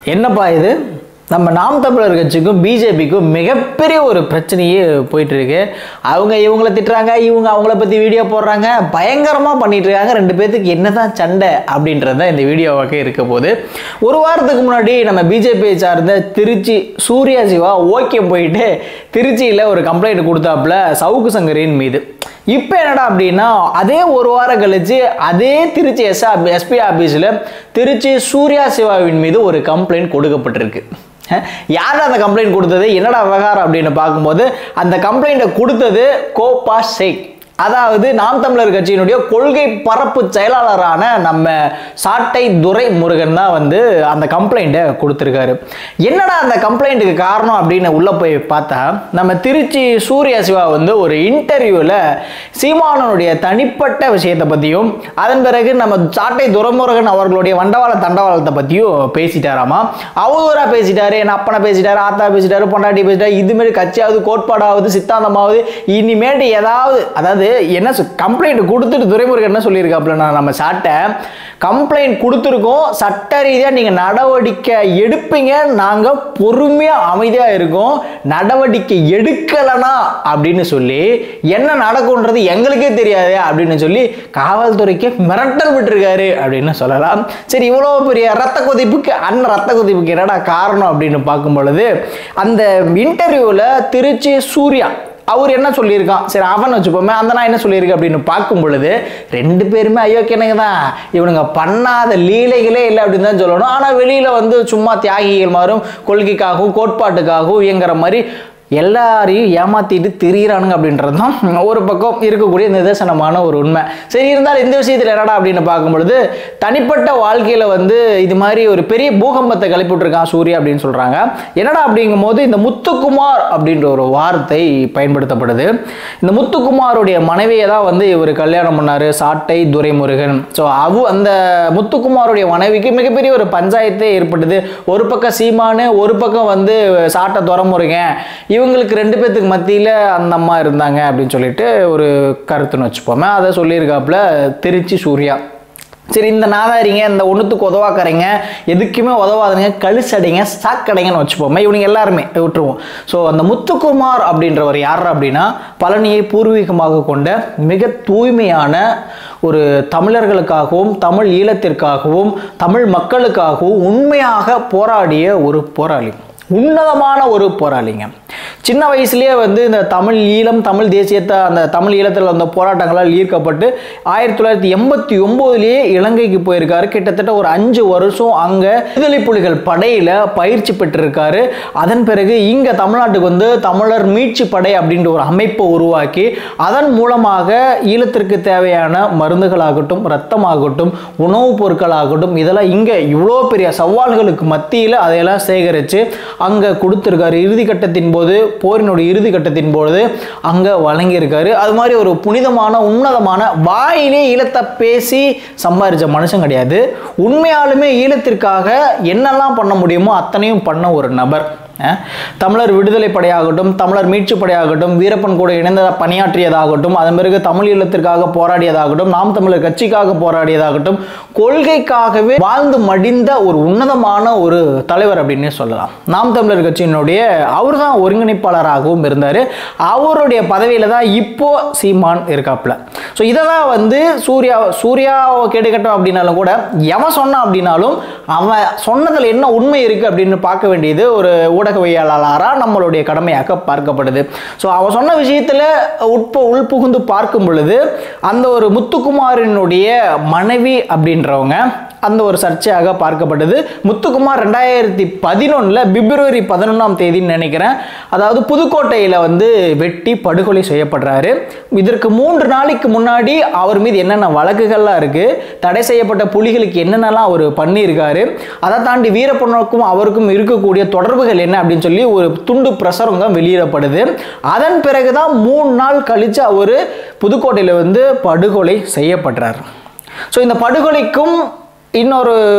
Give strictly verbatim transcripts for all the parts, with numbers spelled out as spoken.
என்னப்பா இது நம்ம நாம் தமிழர் கட்சிக்கும் பிஜேபிக்கும் மிகப்பெரிய ஒரு பிரச்சனையே போயிட்டு இருக்கு. அவங்க இவங்களை திட்டுறாங்க, இவங்க அவங்கள பற்றி வீடியோ போடுறாங்க, பயங்கரமாக பண்ணிட்டு இருக்காங்க. ரெண்டு பேர்த்துக்கு என்னதான் சண்டை அப்படின்றது தான் இந்த வீடியோவாக இருக்க போது. ஒரு வாரத்துக்கு முன்னாடி நம்ம பிஜேபியை சார்ந்த திருச்சி சூர்யா சிவா ஓகே போயிட்டு திருச்சியில் ஒரு கம்ப்ளைண்ட் கொடுத்தாப்புல சவுக்கு சங்கரின் மீது. இப்போ என்னடா அப்படின்னா அதே ஒரு வாரம் கழிச்சு அதே திருச்சி எஸ் எஸ்பி ஆஃபீஸில் திருச்சி சூர்யா சிவாவின் மீது ஒரு கம்ப்ளைண்ட் கொடுக்கப்பட்டிருக்கு. யார் அந்த கம்ப்ளைண்ட் கொடுத்தது, என்னடா விவகாரம் அப்படின்னு பார்க்கும்போது அந்த கம்ப்ளைண்ட்டை கொடுத்தது கோபா ஷேக், அதாவது நாம் தமிழர் கட்சியினுடைய கொள்கை பரப்பு செயலாளரான நம்ம சாட்டை துரைமுருகன் தான் வந்து அந்த கம்ப்ளைண்ட்டை கொடுத்துருக்காரு. என்னடா அந்த கம்ப்ளைண்ட்டுக்கு காரணம் அப்படின்னு உள்ளே போய் பார்த்தா நம்ம திருச்சி சூர்யா சிவா வந்து ஒரு இன்டர்வியூவில் சீமானனுடைய தனிப்பட்ட விஷயத்தை பற்றியும் அதன் பிறகு நம்ம சாட்டை துரைமுருகன் அவர்களுடைய வண்டவாள தண்டவாளத்தை பற்றியும் பேசிட்டாராமா. அவதூறாக பேசிட்டாரு, என் அப்பனை பேசிட்டாரு, ஆத்தா பேசிட்டாரு, பொண்டாட்டி பேசிட்டாரு, இதுமாரி கட்சியாவது கோட்பாடாவது சித்தாந்தமாவது இனிமேட்டு ஏதாவது, அதாவது என்ன கம்ப்ளைண்ட் கொடுத்துட்டு துரைமுருகன் என்ன சொல்லியிருக்காப்புல, நம்ம சாட்டை கம்ப்ளைண்ட் கொடுத்துருக்கோம், சட்ட ரீதியாக நீங்கள் நடவடிக்கை எடுப்பீங்க, நாங்கள் பொறுமையாக அமைதியாக இருக்கோம், நடவடிக்கை எடுக்கலனா அப்படின்னு சொல்லி என்ன நடக்கும்ன்றது எங்களுக்கே தெரியாது அப்படின்னு சொல்லி காவல்துறைக்கு மிரட்டல் விட்டுருக்காரு அப்படின்னு சொல்லலாம். சரி, இவ்வளோ பெரிய ரத்த கொதிப்புக்கு அண்ணன் ரத்த கொதிப்புக்கு என்னடா காரணம் அப்படின்னு பார்க்கும் பொழுது அந்த இன்டர்வியூவில் திருச்சி சூர்யா அவர் என்ன சொல்லியிருக்கான், சரி அவன் வச்சுப்போமே, அந்த நான் என்ன சொல்லியிருக்கேன் அப்படின்னு பார்க்கும் பொழுது ரெண்டு பேருமே ஐயோக்கியனுங்க தான், இவனுங்க பண்ணாத லீலைகளே இல்லை அப்படின்னு தான் சொல்லணும். ஆனால் வெளியில் வந்து சும்மா தியாகிகள் மாறும் கொள்கைக்காகவும் கோட்பாட்டுக்காகவும் இயங்குற மாதிரி எல்லாரையும் ஏமாத்திட்டு திரியிறானுங்க அப்படின்றது தான் ஒரு பக்கம் இருக்கக்கூடிய நிதர்சனமான ஒரு உண்மை. சரி, இருந்தாலும் இந்த விஷயத்தில் என்னடா அப்படின்னு பார்க்கும்பொழுது தனிப்பட்ட வாழ்க்கையில் வந்து இது மாதிரி ஒரு பெரிய பூகம்பத்தை கிளப்பிவிட்டுருக்கான் சூர்யா அப்படின்னு சொல்கிறாங்க. என்னடா அப்படிங்கும் போது இந்த முத்துக்குமார் அப்படின்ற ஒரு வார்த்தை பயன்படுத்தப்படுது. இந்த முத்துக்குமாருடைய மனைவியை தான் வந்து இவர் கல்யாணம் பண்ணார், சாட்டை துரைமுருகன். ஸோ அவ அந்த முத்துக்குமாருடைய மனைவிக்கு மிகப்பெரிய ஒரு பஞ்சாயத்தே ஏற்பட்டது. ஒரு பக்கம் சீமானு, ஒரு பக்கம் வந்து சாட்டை துரைமுருகன், இவங்களுக்கு ரெண்டு பேர்த்துக்கு மத்தியில் அந்த அம்மா இருந்தாங்க அப்படின்னு சொல்லிட்டு ஒரு கருத்துன்னு வச்சுப்போமே, அதை சொல்லியிருக்காப்புல திருச்சி சூர்யா. சரி, இந்த நாதாரிங்க, இந்த ஒன்றுத்துக்கு உதவாக்கறீங்க, எதுக்குமே உதவாதுங்க, கழிச்சடைங்க, சாக்கடைங்கன்னு வச்சுப்போமே, இவனுங்க எல்லாருமே விட்டுருவோம். ஸோ அந்த முத்துக்குமார் அப்படின்றவர் யார் அப்படின்னா பழனியை பூர்வீகமாக கொண்ட மிக தூய்மையான ஒரு தமிழர்களுக்காகவும் தமிழ் ஈழத்திற்காகவும் தமிழ் மக்களுக்காகவும் உண்மையாக போராடிய ஒரு போராளி, உன்னதமான ஒரு போராளிங்க. சின்ன வயசுலேயே வந்து இந்த தமிழ் ஈழம் தமிழ் தேசியத்தை அந்த தமிழ் ஈழத்தில் வந்த போராட்டங்களால் ஈர்க்கப்பட்டு ஆயிரத்தி தொள்ளாயிரத்தி எண்பத்தி ஒம்போதுலேயே இலங்கைக்கு போயிருக்காரு. கிட்டத்தட்ட ஒரு அஞ்சு வருஷம் அங்கே விடுதலை புலிகள் படையில் பயிற்சி பெற்றிருக்காரு. அதன் பிறகு இங்கே தமிழ்நாட்டுக்கு வந்து தமிழர் மீட்சி படை அப்படின்ற ஒரு அமைப்பை உருவாக்கி அதன் மூலமாக ஈழத்திற்கு தேவையான மருந்துகளாகட்டும், ரத்தமாகட்டும், உணவுப் பொருட்களாகட்டும், இதெல்லாம் இங்கே இவ்வளோ பெரிய சவால்களுக்கு மத்தியில் அதையெல்லாம் சேகரித்து அங்கே கொடுத்துருக்காரு. இறுதி கட்டத்தின் போது, போரினுடைய இறுதி கட்டத்தின் போது அங்கே வழங்கியிருக்காரு. அது மாதிரி ஒரு புனிதமான உன்னதமான வாயிலே ஈழத்தை பேசி சம்பாதிச்ச மனுஷன் கிடையாது. உண்மையாலுமே ஈழத்திற்காக என்னெல்லாம் பண்ண முடியுமோ அத்தனையும் பண்ண ஒரு நபர். தமிழர் விடுதலை படையாகட்டும், தமிழர் மீட்சி படையாகட்டும், வீரப்பன் கூட இணைந்த பணியாற்றியதாகட்டும், அதன் பிறகு தமிழ் ஈழத்திற்காக போராடியதாகட்டும், நாம் தமிழர் கட்சிக்காக போராடியதாகட்டும், கொள்கைக்காகவே வாழ்ந்து மடிந்த ஒரு உன்னதமான ஒரு தலைவர் அப்படின்னு சொல்லலாம். நாம் தமிழர் கட்சியினுடைய அவர் தான் ஒருங்கிணைப்பாளராகவும் இருந்தார். அவருடைய பதவியில் தான் இப்போ சீமான் இருக்காப்புல. ஸோ இதெல்லாம் வந்து சூர்யா சூர்யாவை கேடுகட்டும் அப்படின்னாலும் கூட எவன் சொன்னான் அப்படின்னாலும் அவன் சொன்னதில் என்ன உண்மை இருக்குது அப்படின்னு பார்க்க வேண்டியது ஒரு ஊடகவியலாளராக நம்மளுடைய கடமையாக பார்க்கப்படுது. ஸோ அவன் சொன்ன விஷயத்தில் உட்பு உள்புகுந்து பார்க்கும் பொழுது அந்த ஒரு முத்துக்குமாரினுடைய மனைவி அப்படின்றவங்க அந்த ஒரு சர்ச்சையாக பார்க்கப்பட்டது. முத்துக்குமார் ரெண்டாயிரத்தி பதினொன்றில் பிப்ரவரி பதினொன்றாம் தேதின்னு நினைக்கிறேன், அதாவது புதுக்கோட்டையில் வந்து வெட்டி படுகொலை செய்யப்படுறாரு. இதற்கு மூன்று நாளைக்கு முன்னாடி அவர் மீது என்னென்ன வழக்குகள்லாம் இருக்குது, தடை செய்யப்பட்ட புலிகளுக்கு என்னென்னலாம் அவர் பண்ணியிருக்காரு, அதை தாண்டி வீரப்பனுக்கும் அவருக்கும் இருக்கக்கூடிய தொடர்புகள் என்ன அப்படின்னு சொல்லி ஒரு துண்டு பிரசுரங்க வெளியிடப்படுது. அதன் பிறகுதான் மூணு நாள் கழித்து அவர் புதுக்கோட்டையில் வந்து படுகொலை செய்யப்படுறார். ஸோ இந்த படுகொலைக்கும் இன்னொரு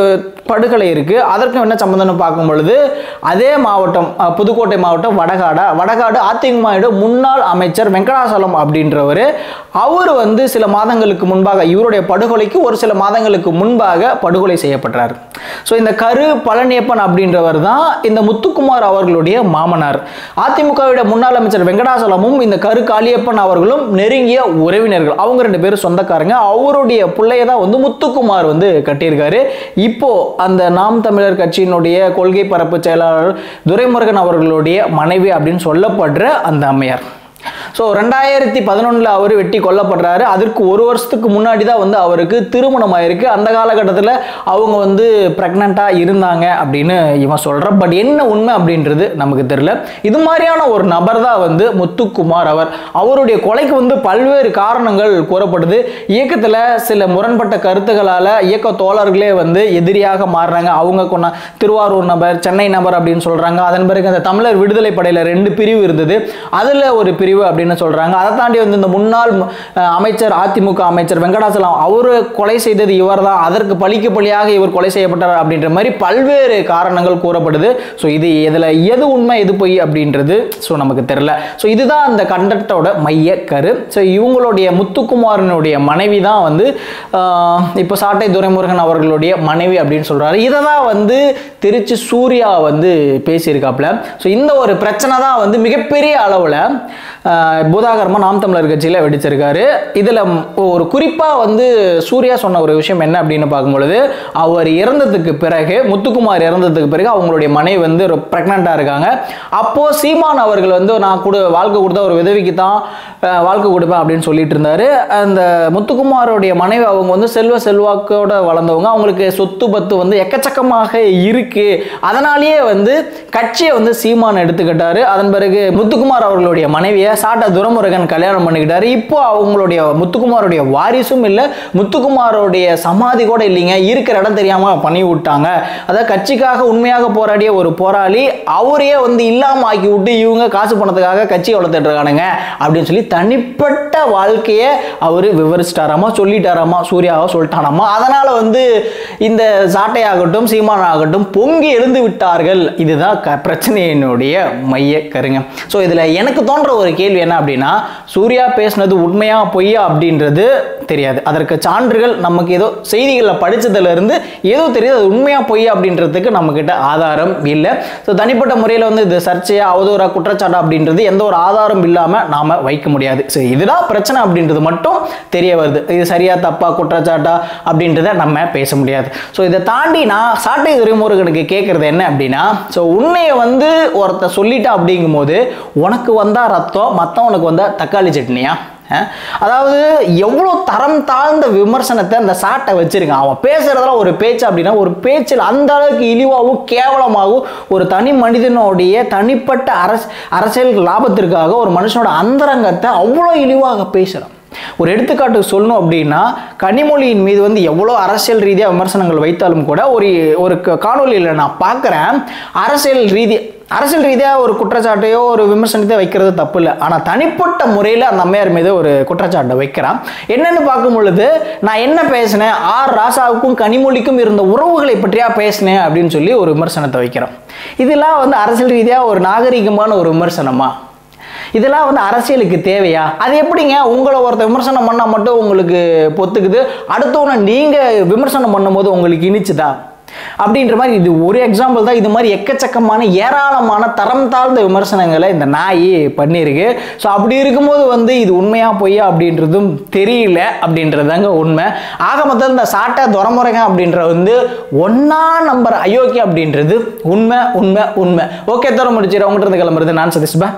படுகொலை இருக்குது. அதற்கும் என்ன சம்மந்தம்னு பார்க்கும் பொழுது அதே மாவட்டம் புதுக்கோட்டை மாவட்டம் வடகாடா வடகாடு அதிமுக முன்னாள் அமைச்சர் வெங்கடாசலம் அப்படின்றவர் அவர் வந்து சில மாதங்களுக்கு முன்பாக இவருடைய படுகொலைக்கு ஒரு சில மாதங்களுக்கு முன்பாக படுகொலை செய்யப்பட்டார். ஸோ இந்த கரு பழனியப்பன் அப்படின்றவர் தான் இந்த முத்துக்குமார் அவர்களுடைய மாமனார். அதிமுகவுடைய முன்னாள் அமைச்சர் வெங்கடாசலமும் இந்த கரு காளியப்பன் அவர்களும் நெருங்கிய உறவினர்கள். அவங்க ரெண்டு பேரும் சொந்தக்காரங்க. அவருடைய பிள்ளைய தான் வந்து முத்துக்குமார் வந்து கட்டியிருக்காரு. இப்போ அந்த நாம் தமிழர் கட்சியினுடைய கொள்கை பரப்பு செயலாளர் துரைமுருகன் அவர்களுடைய மனைவி அப்படின்னு சொல்லப்படுற அந்த அம்மையார். ஸோ ரெண்டாயிரத்தி பதினொன்றில் அவர் வெட்டி கொல்லப்படுறாரு. அதற்கு ஒரு வருஷத்துக்கு முன்னாடி தான் வந்து அவருக்கு திருமணம் ஆயிருக்கு. அந்த காலகட்டத்தில் அவங்க வந்து ப்ரெக்னெண்ட்டாக இருந்தாங்க அப்படின்னு இவன் சொல்கிறான். பட் என்ன உண்மை அப்படின்றது நமக்கு தெரியல. இது மாதிரியான ஒரு நபர் தான் வந்து முத்துக்குமார். அவர் அவருடைய கொலைக்கு வந்து பல்வேறு காரணங்கள் கூறப்படுது. இயக்கத்தில் சில முரண்பட்ட கருத்துக்களால் இயக்க தோழர்களே வந்து எதிரியாக மாறுறாங்க. அவங்க கொண்ட திருவாரூர் நபர், சென்னை நபர் அப்படின்னு சொல்கிறாங்க. அதன் பிறகு அந்த தமிழர் விடுதலை படையில் ரெண்டு பிரிவு இருந்தது. அதில் ஒரு பிரிவு அப்படின்னு சொல்றாங்க. அதை தாண்டி வந்து இந்த முன்னாள் அமைச்சர் அதிமுக அமைச்சர் வெங்கடாசலம் அவரு கொலை செய்தது இவர் தான், அதற்கு பழிக்கு பழியாக இவர் கொலை செய்யப்பட்டார் அப்படின்ற மாதிரி பல்வேறு காரணங்கள் கூறப்படுது. ஸோ இது இதில் எது உண்மை எது பொய் அப்படின்றது ஸோ நமக்கு தெரியல. ஸோ இதுதான் அந்த கண்டக்டோட மைய கரு. ஸோ இவங்களுடைய முத்துக்குமாரனுடைய மனைவி தான் வந்து இப்போ சாட்டை துரைமுருகன் அவர்களுடைய மனைவி அப்படின்னு சொல்றாரு. இதை தான் வந்து திருச்சி சூர்யா வந்து பேசியிருக்காப்ல. ஸோ இந்த ஒரு பிரச்சனை தான் வந்து மிகப்பெரிய அளவில் பூதாகரமாக நாம் தமிழர் கட்சியில் வெடிச்சிருக்காரு. இதில் ஒரு குறிப்பாக வந்து சூர்யா சொன்ன ஒரு விஷயம் என்ன அப்படின்னு பார்க்கும்பொழுது, அவர் இறந்ததுக்கு பிறகு முத்துக்குமார் இறந்ததுக்கு பிறகு அவங்களுடைய மனைவி வந்து ப்ரெக்னெண்ட்டாக இருக்காங்க. அப்போது சீமான் அவர்கள் வந்து நான் கூட வாழ்க்கை கொடுத்தா ஒரு விதவிக்கு தான் வாழ்க்கை கொடுப்பேன் அப்படின்னு சொல்லிட்டு இருந்தாரு. அந்த முத்துக்குமாரோடைய மனைவி அவங்க வந்து செல்வ செல்வாக்கோட வளர்ந்தவங்க. அவங்களுக்கு சொத்து பத்து வந்து எக்கச்சக்கமாக இருக்கு. அதனாலேயே வந்து கட்சியை வந்து சீமான் எடுத்துக்கிட்டாரு. அதன் பிறகு முத்துக்குமார் அவர்களுடைய மனைவியை சாட்டை துரைமுருகன் கல்யாணம் பண்ணிக்கிட்டாரு. இப்போ அவங்களுடைய முத்துக்குமாரோடைய வாரிசும் இல்லை, முத்துக்குமாரோடைய சமாதி கூட இல்லைங்க. இருக்கிற இடம் தெரியாம பண்ணி விட்டாங்க. அதாவது கட்சிக்காக உண்மையாக போராடிய ஒரு போராளி அவரையே வந்து இல்லாம ஆக்கி விட்டு இவங்க காசு பணத்துக்காக கட்சியை வளர்த்துட்டு இருக்கானுங்க அப்படின்னு சொல்லி தனிப்பட்ட வாழ்க்கையை அவர் விவரிச்சிட்டாராமா, சொல்லிட்டாராமா, சூர்யாவை சொல்லிட்டாராமா. அதனால வந்து இந்த சாட்டையாகட்டும் சீமான் ஆகட்டும் பொங்கி எழுந்து விட்டார்கள். இதுதான் பிரச்சனையினுடைய மைய கருங்க. ஸோ இதுல எனக்கு தோன்ற ஒரு கேள்வி என்ன அப்படின்னா, சூர்யா பேசினது உண்மையா பொய்யா அப்படின்றது தெரியாது. அதற்கு சான்றுகள் நமக்கு ஏதோ செய்திகளில் படிச்சதுல இருந்து ஏதோ தெரியுது. அது உண்மையா பொய்யா அப்படின்றதுக்கு நம்ம கிட்ட ஆதாரம் இல்லை. ஸோ தனிப்பட்ட முறையில் வந்து இது சர்ச்சையா அவதூறா குற்றச்சாட்டு அப்படின்றது எந்த ஒரு ஆதாரம் இல்லாம நாம வைக்க முடியாது. ஸோ இதுதான் பிரச்சனை அப்படின்றது மட்டும் தெரிய வருது. இது சரியா தப்பா குற்றச்சாட்டா அப்படின்றத நம்ம பேச முடியாது. ஸோ இதை தாண்டி நான் சாட்டை துரைமுருகனுக்கு கேட்கறது என்ன அப்படின்னா, ஸோ உண்மையை வந்து ஒருத்த சொல்லிட்டா அப்படிங்கும் போது உனக்கு வந்தா ரத்தம், மற்றவனுக்கு வந்தா தக்காளி சட்னியா? அதாவது எவ்வளோ தரம் தாழ்ந்த விமர்சனத்தை அந்த சாட்டை வச்சிருக்கான். அவன் பேசுறதெல்லாம் ஒரு பேச்சு அப்படின்னா ஒரு பேச்சில் அந்த அளவுக்கு இழிவாகவும் கேவலமாகவும் ஒரு தனி மனிதனுடைய தனிப்பட்ட அரசு அரசியல் லாபத்திற்காக ஒரு மனுஷனோட அந்தரங்கத்தை அவ்வளோ இழிவாக பேசுகிறான். ஒரு எடுத்துக்காட்டு சொல்லணும் அப்படின்னா, கனிமொழியின் மீது வந்து எவ்வளோ அரசியல் ரீதியாக விமர்சனங்கள் வைத்தாலும் கூட ஒரு ஒரு காணொலியில் நான் பார்க்குறேன், அரசியல் ரீதி அரசியல் ரீதியாக ஒரு குற்றச்சாட்டையோ ஒரு விமர்சனத்தை வைக்கிறது தப்பு இல்லை. ஆனால் தனிப்பட்ட முறையில் அந்த அம்மையார் மீது ஒரு குற்றச்சாட்டை வைக்கிறான். என்னென்னு பார்க்கும் பொழுது, நான் என்ன பேசினேன், ஆர் ராசாவுக்கும் கனிமொழிக்கும் இருந்த உறவுகளை பற்றியா பேசினேன் அப்படின்னு சொல்லி ஒரு விமர்சனத்தை வைக்கிறோம். இதெல்லாம் வந்து அரசியல் ரீதியாக ஒரு நாகரிகமான ஒரு விமர்சனமா? இதெல்லாம் வந்து அரசியலுக்கு தேவையா? அது எப்படிங்க உங்களை ஒருத்த விமர்சனம் பண்ணால் மட்டும் உங்களுக்கு பொத்துக்குது, அடுத்தவனை நீங்கள் விமர்சனம் பண்ணும்போது உங்களுக்கு இனிச்சுதா அப்படின்ற மாதிரி? இது ஒரு எக்ஸாம்பிள் தான். இது மாதிரி எக்கச்சக்கமான ஏராளமான தரம் தாழ்ந்த விமர்சனங்களை இந்த நாய் பண்ணியிருக்கு. ஸோ அப்படி இருக்கும்போது வந்து இது உண்மையா பொய்யா அப்படின்றதும் தெரியல அப்படின்றதாங்க உண்மை. ஆக மொத்தம் இந்த சாட்டை துரைமுருகன் அப்படின்ற வந்து ஒன்னா நம்பர் அயோக்கியம் அப்படின்றது உண்மை உண்மை உண்மை. ஓகே, தர முடிச்சு உங்கள்கிட்ட கிளம்புறது நான் சதீஷ் பா.